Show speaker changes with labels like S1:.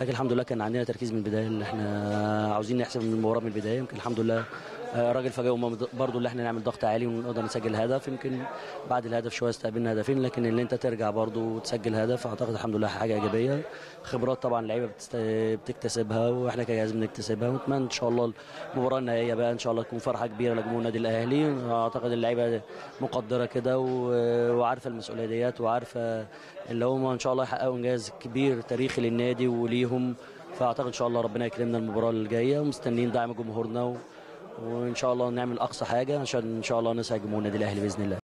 S1: لكن الحمد لله كان عندنا تركيز من البدايه اللي احنا عاوزين نحسم المباراه من البدايه. يمكن الحمد لله راجل فاجئهم برضو اللي احنا نعمل ضغط عالي ونقدر نسجل هدف. يمكن بعد الهدف شويه استقبلنا هدفين، لكن اللي انت ترجع برضو وتسجل هدف اعتقد الحمد لله حاجه ايجابيه. خبرات طبعا اللعيبه بتكتسبها واحنا كجهاز بنكتسبها، ونتمنى ان شاء الله المباراه النهائيه بقى ان شاء الله تكون فرحه كبيره لجمهور النادي الاهلي. اعتقد اللعيبه مقدره كده وعارفه المسؤوليه ديت، وعارفه اللي هم ان شاء الله يحققوا انجاز كبير تاريخي للنادي وليهم. فاعتقد ان شاء الله ربنا يكرمنا المباراه الجايه، ومستنيين دعم جمهورنا وان شاء الله نعمل اقصى حاجه عشان ان شاء الله نسعد جمهور النادي الاهلي باذن الله.